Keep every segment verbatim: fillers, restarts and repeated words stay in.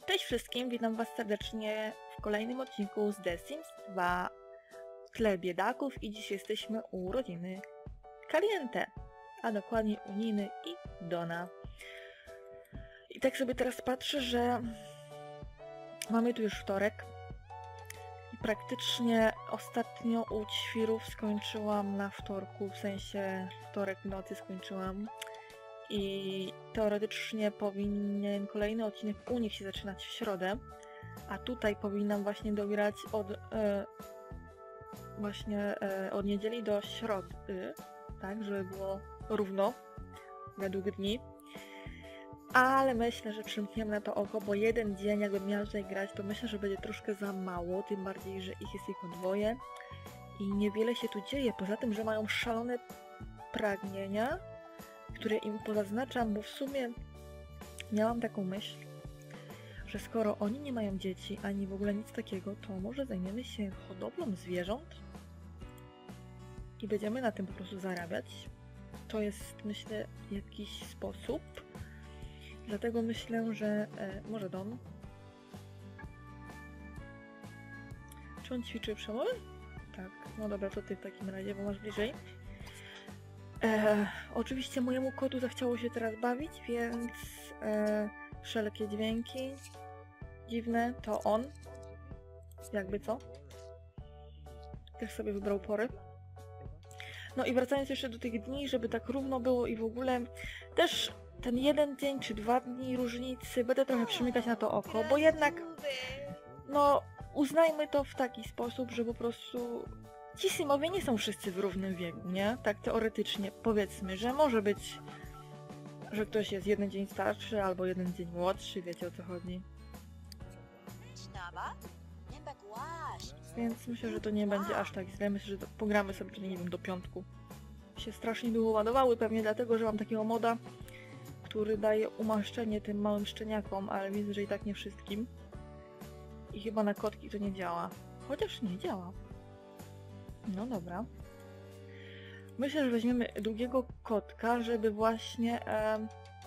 Cześć wszystkim, witam was serdecznie w kolejnym odcinku z The Sims dwa w tle biedaków i dziś jesteśmy u rodziny Caliente, a dokładnie u Niny i Dona. I tak sobie teraz patrzę, że mamy tu już wtorek i praktycznie ostatnio u ćwirów skończyłam na wtorku, w sensie wtorek w nocy skończyłam. I teoretycznie powinien kolejny odcinek u nich się zaczynać w środę, a tutaj powinnam właśnie dograć od e, właśnie e, od niedzieli do środy, tak, żeby było równo według dni. Ale myślę, że przymkniemy na to oko, bo jeden dzień jakbym miała tutaj grać, to myślę, że będzie troszkę za mało, tym bardziej, że ich jest tylko dwoje i niewiele się tu dzieje, poza tym, że mają szalone pragnienia, które im pozaznaczam, bo w sumie miałam taką myśl, że skoro oni nie mają dzieci, ani w ogóle nic takiego, to może zajmiemy się hodowlą zwierząt i będziemy na tym po prostu zarabiać. To jest, myślę, jakiś sposób. Dlatego myślę, że e, może Don. Czy on ćwiczy przemowy? Tak, no dobra, to ty w takim razie, bo masz bliżej. E, oczywiście mojemu kotu zachciało się teraz bawić, więc e, wszelkie dźwięki dziwne to on. Jakby co? Też sobie wybrał pory. No i wracając jeszcze do tych dni, żeby tak równo było i w ogóle też ten jeden dzień czy dwa dni różnicy będę trochę przymykać na to oko, bo jednak no uznajmy to w taki sposób, że po prostu ci simowie nie są wszyscy w równym wieku, nie? Tak teoretycznie powiedzmy, że może być, że ktoś jest jeden dzień starszy albo jeden dzień młodszy, wiecie o co chodzi. Więc myślę, że to nie będzie aż tak źle, myślę, że to pogramy sobie, nie wiem, do piątku. Się strasznie długo ładowały, pewnie dlatego, że mam takiego moda, który daje umaszczenie tym małym szczeniakom, ale widzę, że i tak nie wszystkim. I chyba na kotki to nie działa. Chociaż nie działa. No dobra. Myślę, że weźmiemy drugiego kotka, żeby właśnie... E...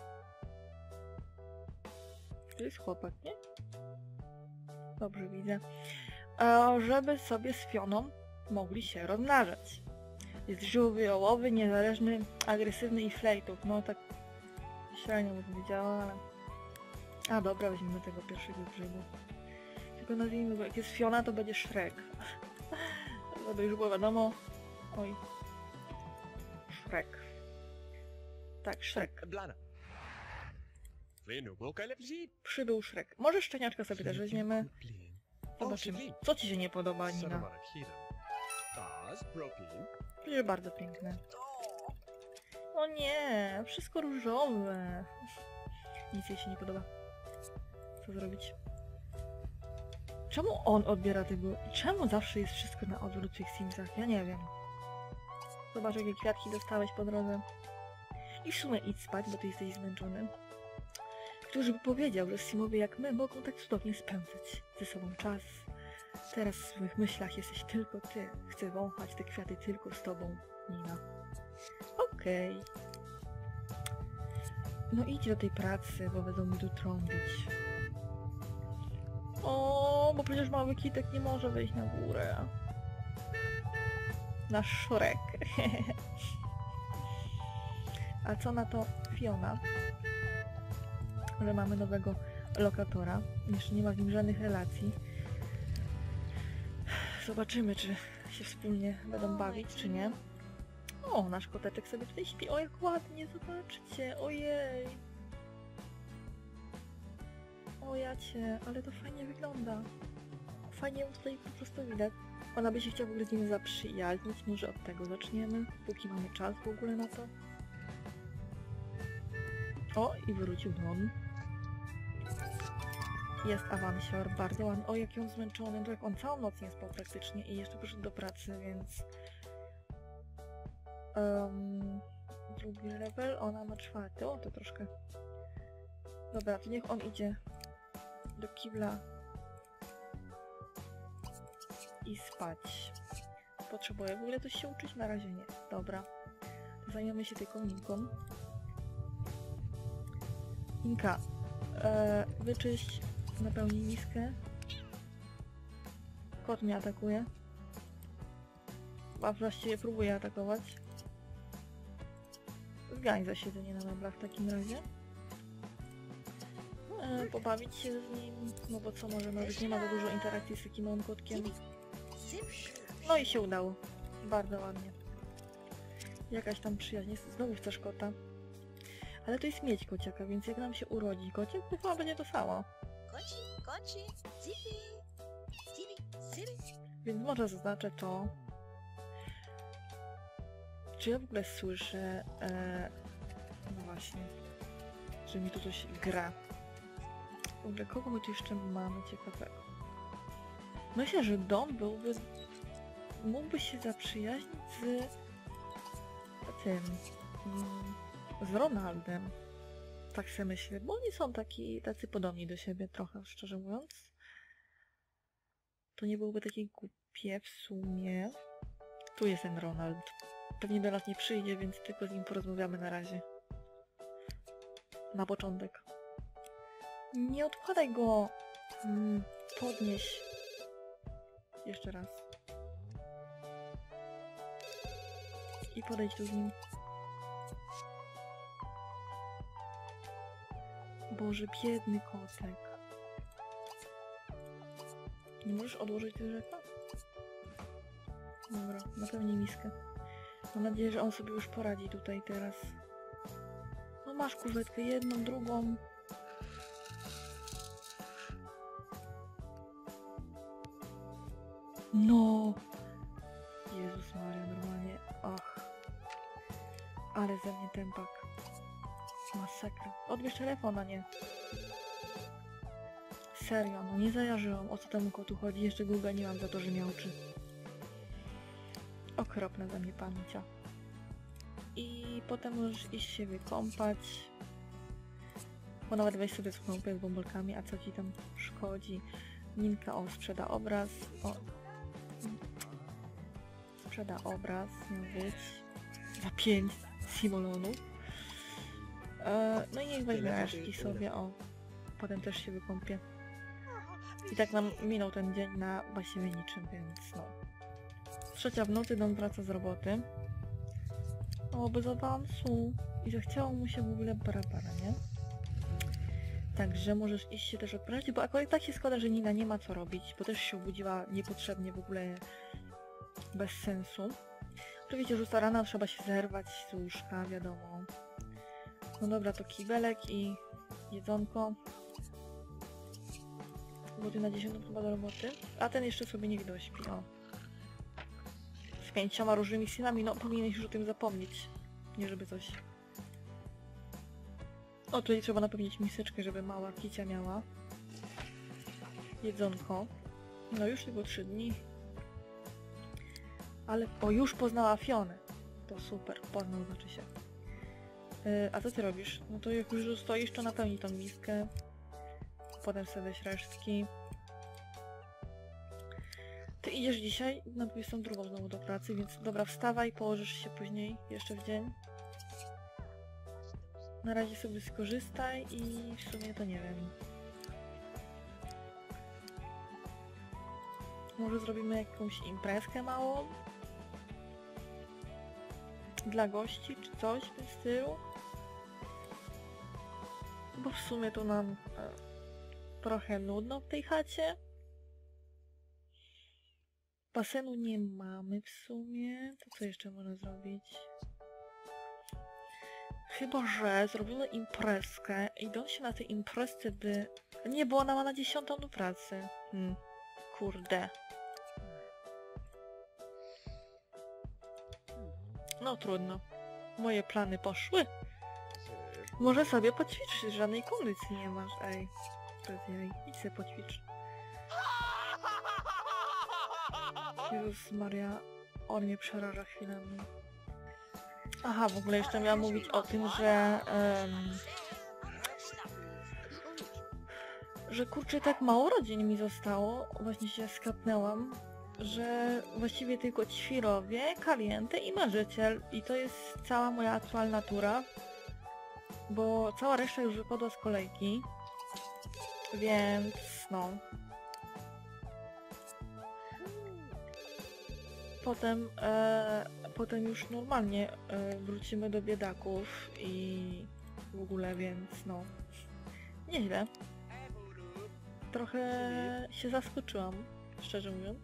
To jest chłopak, nie? Dobrze widzę. E, żeby sobie z Fioną mogli się rozmnażać. Jest żywiołowy, niezależny, agresywny i flejtów. No tak średnio bym powiedziała, ale... A dobra, weźmiemy tego pierwszego grzybu. Tylko nazwijmy go, jak jest Fiona, to będzie Shrek. Żeby już było wiadomo. Oj. Shrek. Tak, Shrek. Przybył Shrek. Może szczeniaczka sobie też weźmiemy. Zobaczymy. Co ci się nie podoba, Nina? Przecież bardzo piękne. O nie, wszystko różowe. Nic jej się nie podoba. Co zrobić? Czemu on odbiera tego? Czemu zawsze jest wszystko na odwrót w tych Simsach? Ja nie wiem. Zobacz, jakie kwiatki dostałeś po drodze. I w sumie idź spać, bo ty jesteś zmęczony. Któż by powiedział, że Simowie jak my mogą tak cudownie spędzać ze sobą czas. Teraz w swoich myślach jesteś tylko ty. Chcę wąchać te kwiaty tylko z tobą, Nina. Okej. Okay. No idź do tej pracy, bo będą mi tu trąbić. O, bo przecież mały kitek nie może wejść na górę. Nasz Shrek. A co na to Fiona? Że mamy nowego lokatora. Jeszcze nie ma w nim żadnych relacji. Zobaczymy, czy się wspólnie będą bawić, czy nie. O, nasz koteczek sobie tutaj śpi. O, jak ładnie, zobaczcie. Ojej. O jacie, ale to fajnie wygląda. Fajnie ją tutaj po prostu widać. Ona by się chciała w ogóle z nim zaprzyjaźnić, może od tego zaczniemy, póki mamy czas w ogóle na to. O, i wrócił Don. Jest awansior, bardzo ładny. O, jaki on zmęczony, to jak on całą noc nie spał praktycznie i jeszcze poszedł do pracy, więc... Um, drugi level, ona ma czwarty, o to troszkę... Dobra, to niech on idzie do kibla i spać. Potrzebuję w ogóle coś się uczyć? Na razie nie. Dobra. To zajmiemy się tylko Ninką. Ninka, e, wyczyść Napełnij miskę. Kot mnie atakuje. A właściwie próbuje atakować. Zgań za siedzenie na meblach w takim razie. E, pobawić się z nim, no bo co może robić, nie ma za dużo interakcji z takim małym kotkiem. No i się udało. Bardzo ładnie. Jakaś tam przyjaźń jest, znowu chcesz kota. Ale to jest mieć kociaka, więc jak nam się urodzi kociek, to chyba będzie to samo. Więc może zaznaczę to. Czy ja w ogóle słyszę... E... No właśnie. Że mi tu coś gra. W ogóle kogo my tu jeszcze mamy ciekawego? Myślę, że Don byłby... mógłby się zaprzyjaźnić z... tym... Mm, z Ronaldem. Tak sobie myślę, bo oni są taki, tacy podobni do siebie trochę, szczerze mówiąc. To nie byłoby takie głupie w sumie. Tu jest ten Ronald. Pewnie do nas nie przyjdzie, więc tylko z nim porozmawiamy na razie. Na początek. Nie odkładaj go! Hmm, podnieś. Jeszcze raz. I podejdź tu z nim. Boże, biedny kotek. Nie możesz odłożyć rzeka? Dobra, napełnij miskę. Mam nadzieję, że on sobie już poradzi tutaj teraz. No masz kuwetkę, jedną, drugą. No! Jezus Maria, normalnie. Ach. Ale ze mnie tempak. Masakra. Odbierz telefon, a nie. Serio, no nie zajarzyłam, o co temu kotu chodzi. Jeszcze go uganiłam za to, że miał oczy. Okropna za mnie pamięcia. I potem możesz iść się wykąpać. Bo nawet weź sobie swoją z bąbelkami, a co ci tam szkodzi. Ninka, o, sprzeda obraz. O. Sprzeda obraz, miał być. Za pięć simolonów. E, no i niech weźmie resztki sobie, o. Potem też się wykąpię. I tak nam minął ten dzień na właściwie niczym, więc no. Trzecia w nocy, Don wraca z roboty. O, bez awansu. I zachciało mu się w ogóle barabara, nie? Także możesz iść się też odprawić, bo akurat tak się składa, że Nina nie ma co robić, bo też się obudziła niepotrzebnie, w ogóle bez sensu. Oczywiście rzuca rana, trzeba się zerwać z łóżka, wiadomo. No dobra, to kibelek i jedzonko. Godzina na dziesiątą chyba do roboty. A ten jeszcze sobie niech dośpi, o. Z pięcioma różnymi synami, no powinieneś już o tym zapomnieć. Nie żeby coś... O, tutaj trzeba napełnić miseczkę, żeby mała kicia miała. Jedzonko. No już tylko trzy dni. Ale... O, już poznała Fionę. To super, poznał znaczy się. Yy, a co ty robisz? No to jak już stoisz, to napełnij tą miskę. Potem sobie weź resztki. Ty idziesz dzisiaj na dwudziestą drugą znowu do pracy, więc dobra, wstawaj, położysz się później, jeszcze w dzień. Na razie sobie skorzystaj i w sumie to nie wiem. Może zrobimy jakąś imprezkę małą? Dla gości, czy coś w tym stylu? Bo w sumie to nam e, trochę nudno w tej chacie. Basenu nie mamy w sumie. To co jeszcze można zrobić? Chyba, że zrobimy imprezkę. Idąc się na tej imprezce by... Nie, bo ona ma na dziesiątą do pracy. Hmm. Kurde. No trudno. Moje plany poszły. Może sobie poćwiczyć, żadnej kondycji nie masz, ej. Bez jaj. Idź sobie poćwicz. Jezus Maria, on mnie przeraża chwilami. Aha, w ogóle jeszcze miałam mówić o tym, że... Um, że kurczę, tak mało rodzin mi zostało. Właśnie się skapnęłam, że właściwie tylko ćwirowie, Caliente i marzyciel. I to jest cała moja aktualna tura. Bo cała reszta już wypadła z kolejki. Więc no. Potem, e, potem już normalnie e, wrócimy do biedaków i w ogóle, więc no. Nieźle. Trochę się zaskoczyłam, szczerze mówiąc.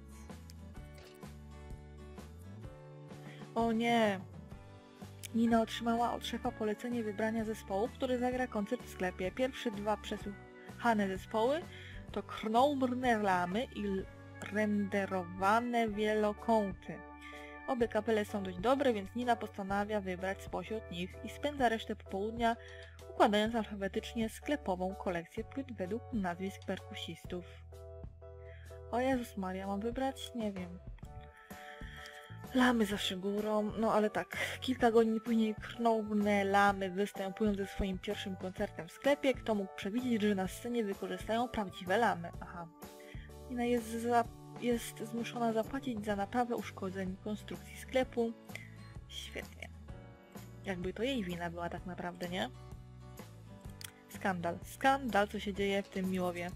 O nie! Nina otrzymała od szefa polecenie wybrania zespołu, który zagra koncert w sklepie. Pierwsze dwa przesłuchane zespoły to Knourne Lamy i renderowane wielokąty. Obie kapele są dość dobre, więc Nina postanawia wybrać spośród nich i spędza resztę popołudnia układając alfabetycznie sklepową kolekcję płyt według nazwisk perkusistów. O Jezus Maria, mam wybrać? Nie wiem. Lamy zawsze górą, no ale tak, kilka godzin później Knourne Lamy występują ze swoim pierwszym koncertem w sklepie. Kto mógł przewidzieć, że na scenie wykorzystają prawdziwe lamy? Aha. Nina jest, za, jest zmuszona zapłacić za naprawę uszkodzeń konstrukcji sklepu. Świetnie. Jakby to jej wina była tak naprawdę, nie? Skandal. Skandal, co się dzieje w tym Miłowie.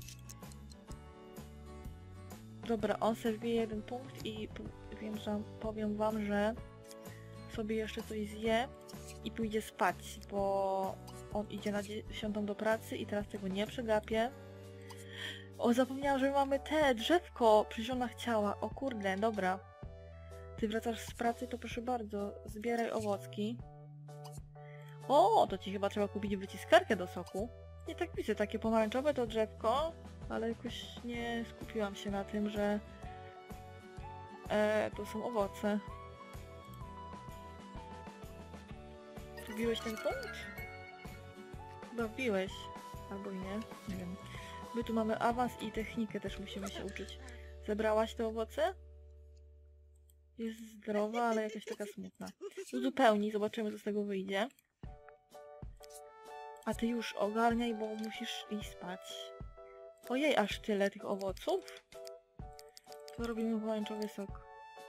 Dobra, on sobie wbije jeden punkt i wiem, że powiem wam, że sobie jeszcze coś zje i pójdzie spać, bo on idzie na dziesiątą do pracy i teraz tego nie przegapię. O, zapomniałam, że mamy te drzewko, przecież ona chciała. O kurde, dobra. Ty wracasz z pracy, to proszę bardzo, zbieraj owocki. O, to ci chyba trzeba kupić wyciskarkę do soku. Nie tak widzę, takie pomarańczowe to drzewko, ale jakoś nie skupiłam się na tym, że e, to są owoce. Wbiłeś ten punkt? Chyba wbiłeś. Albo i nie, nie wiem. My tu mamy awans i technikę też musimy się uczyć. Zebrałaś te owoce? Jest zdrowa, ale jakaś taka smutna. Uzupełnij, zobaczymy co z tego wyjdzie. A ty już ogarniaj, bo musisz iść spać. Ojej, aż tyle tych owoców? To robimy pomarańczowy sok.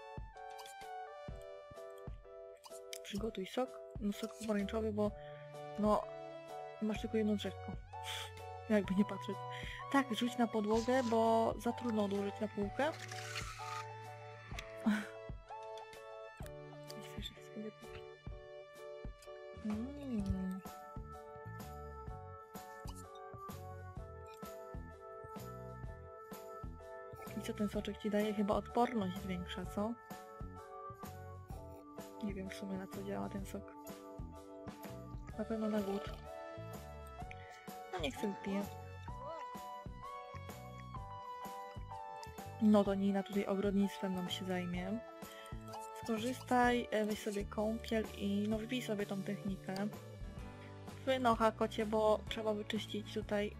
Przygotuj sok. No sok pomarańczowy, bo no masz tylko jedno drzewko. Jakby nie patrzeć. Tak, rzuć na podłogę, bo za trudno odłożyć na półkę. Mm. I co ten soczek ci daje? Chyba odporność zwiększa, co? Nie wiem w sumie na co działa ten sok. Na pewno na głód. No niech sobie wypije. No to Nina tutaj ogrodnictwem nam się zajmie. Skorzystaj, weź sobie kąpiel i no wbij sobie tą technikę. Wynocha kocie, bo trzeba wyczyścić tutaj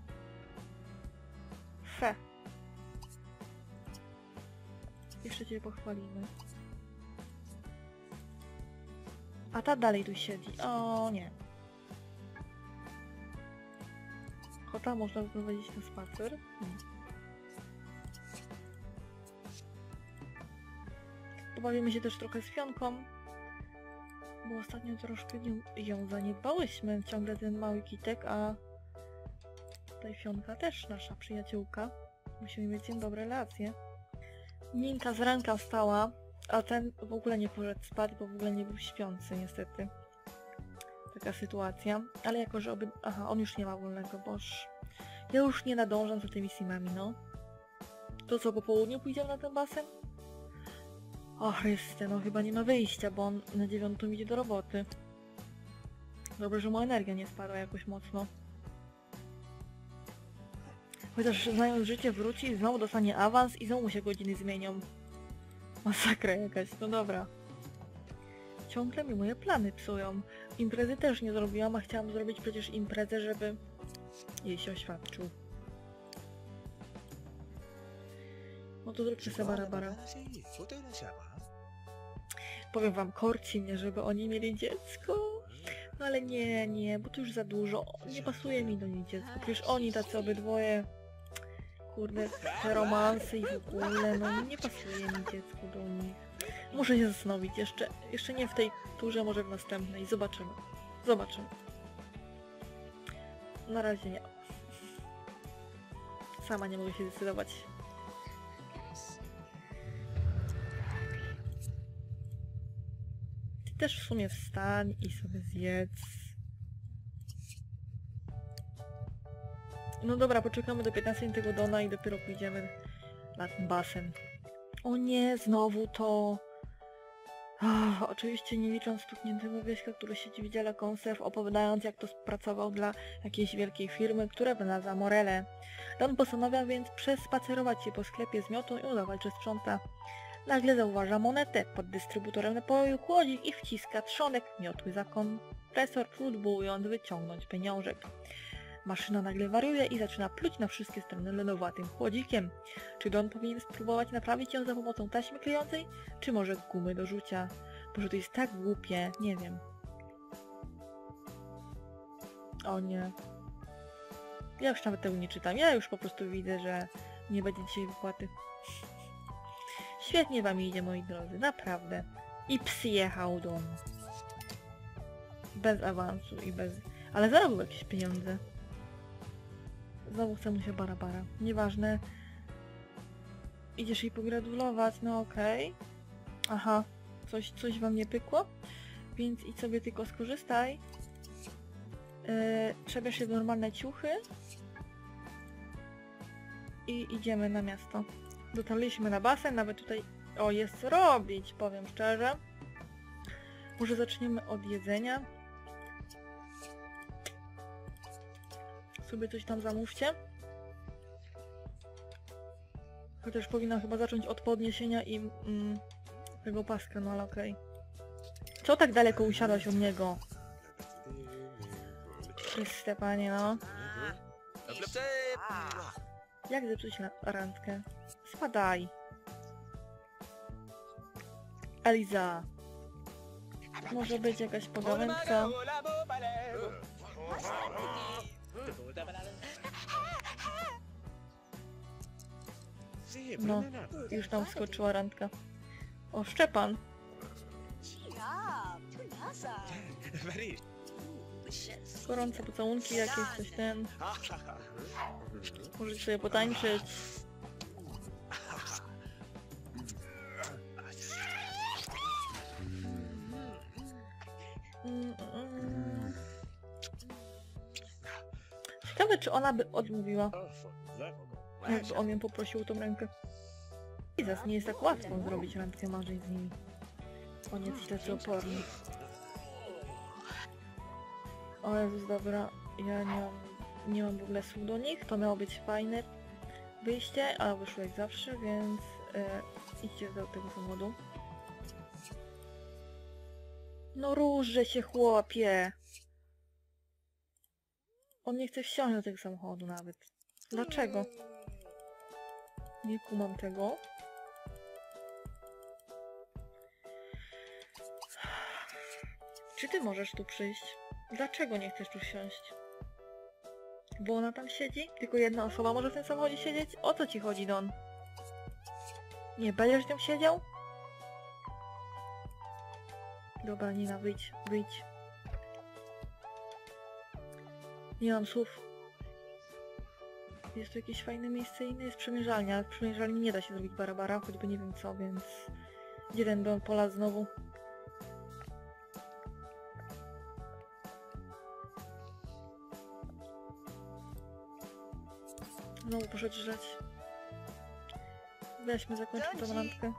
fe. Jeszcze cię pochwalimy. A ta dalej tu siedzi. O nie. Kota można wyprowadzić na spacer. Hmm. Pobawimy się też trochę z Fionką, bo ostatnio troszkę ją, ją zaniedbałyśmy. Ciągle ten mały kitek, a tutaj Fionka też nasza przyjaciółka. Musimy mieć z nią dobre relacje. Ninka z ranka wstała, a ten w ogóle nie poszedł spać, bo w ogóle nie był śpiący niestety. Taka sytuacja. Ale jako, że oby... Aha, on już nie ma wolnego, boż. Ja już nie nadążam za tymi simami, no. To co, po południu pójdziemy na ten basen? O Chryste, no chyba nie ma wyjścia, bo on na dziewiątą idzie do roboty. Dobrze, że mu energia nie spadła jakoś mocno. Chociaż znając życie wróci, znowu dostanie awans i znowu się godziny zmienią. Masakra jakaś, no dobra. Ciągle mi moje plany psują. Imprezy też nie zrobiłam, a chciałam zrobić przecież imprezę, żeby jej się oświadczył. No to zróbcie sobie barabara. Powiem wam, korci mnie, żeby oni mieli dziecko. No ale nie, nie, bo to już za dużo. Nie pasuje mi do nich dziecko. Przecież oni tacy obydwoje... Kurde, te romanse i w ogóle, no nie pasuje mi dziecko do nich. Muszę się zastanowić, jeszcze, jeszcze nie w tej turze, może w następnej. Zobaczymy. Zobaczymy. Na razie nie. Sama nie mogę się zdecydować. Ty też w sumie wstań i sobie zjedz. No dobra, poczekamy do piętnastej tego dona i dopiero pójdziemy na ten basen. O nie, znowu to... Ach, oczywiście nie licząc stukniętego Wieśka, który siedzi w dziale konserw, opowiadając jak to pracował dla jakiejś wielkiej firmy, która wynalazła Morele. Don postanawia więc przespacerować się po sklepie z miotą i udawać, że sprząta. Nagle zauważa monetę pod dystrybutorem napoju, chłodzik i wciska trzonek miotły za kompresor, próbując wyciągnąć pieniążek. Maszyna nagle wariuje i zaczyna pluć na wszystkie strony lodowatym chłodzikiem. Czy Don powinien spróbować naprawić ją za pomocą taśmy klejącej, czy może gumy do rzucia? Boże, to jest tak głupie, nie wiem. O nie. Ja już nawet tego nie czytam, ja już po prostu widzę, że nie będzie dzisiaj wypłaty. Świetnie wam idzie, moi drodzy, naprawdę. I przyjechał Don. Bez awansu i bez... Ale zarobił jakieś pieniądze. Znowu chce mu się bara bara. Nieważne. Idziesz jej pogratulować, no okej. Okay. Aha, coś, coś wam nie pykło? Więc idź sobie tylko skorzystaj. Yy, przebierz się w normalne ciuchy. I idziemy na miasto. Dotarliśmy na basen, nawet tutaj... O, jest co robić, powiem szczerze. Może zaczniemy od jedzenia. Sobie coś tam zamówcie. Chociaż powinna chyba zacząć od podniesienia i mm, tego paska, no ale okej. Okay. Co tak daleko usiadłaś od niego? Chryste, panie, no. Jak zepsuć na randkę? Spadaj. Eliza. Może być jakaś pogawędka. No, już tam wskoczyła randka. O, Szczepan. Gorące pocałunki jakieś, coś ten. Możecie sobie potańczyć. Mm, mm. Ciekawe, czy ona by odmówiła. Jakby on ją poprosił o tą rękę. Jezus, nie jest tak łatwo zrobić randkę marzeń z nimi. On jest tacy oporny. O Jezus, dobra. Ja nie mam, nie mam w ogóle słów do nich. To miało być fajne wyjście, ale wyszło jak zawsze, więc e, idźcie do tego samochodu. No różże się, chłopie! On nie chce wsiąść do tego samochodu nawet. Dlaczego? Nie kumam tego. Czy ty możesz tu przyjść? Dlaczego nie chcesz tu wsiąść? Bo ona tam siedzi? Tylko jedna osoba może w tym samochodzie siedzieć? O co ci chodzi, Don? Nie będziesz z nią siedział? Dobra, Nina, wyjdź, wyjdź. Nie mam słów. Jest tu jakieś fajne miejsce inne? Jest przemierzalnia, ale w przemierzalni nie da się zrobić barabara, choćby nie wiem co, więc... Gdzie ten Don Pola znowu? Znowu poszedł żreć. Weźmy, zakończmy tę randkę.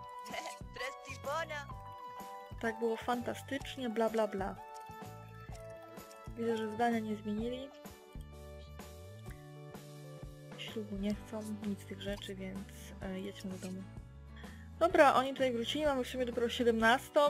Tak było fantastycznie, bla bla bla. Widzę, że zdania nie zmienili. Ślubu nie chcą, nic z tych rzeczy, więc e, jedźmy do domu. Dobra, oni tutaj wrócili, mamy w sumie dopiero siedemnastą.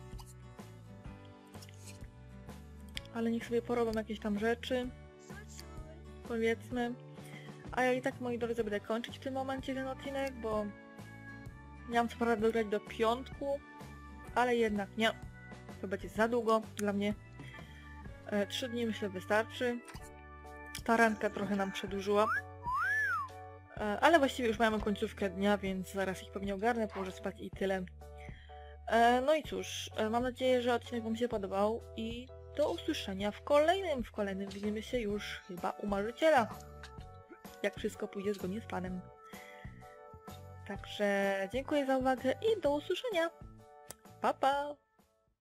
Ale niech sobie porobią jakieś tam rzeczy. Powiedzmy. A ja i tak, moi drodzy, będę kończyć w tym momencie ten odcinek, bo miałam co prawda dograć do piątku, ale jednak nie. To będzie za długo dla mnie. E, trzy dni myślę wystarczy. Ta randka trochę nam przedłużyła. E, ale właściwie już mamy końcówkę dnia, więc zaraz ich pewnie ogarnę, położę spać i tyle. E, no i cóż, e, mam nadzieję, że odcinek wam się podobał i do usłyszenia w kolejnym. W kolejnym widzimy się już chyba u marzyciela. jak wszystko pójdzie zgodnie z planem. Także dziękuję za uwagę i do usłyszenia. Pa, pa!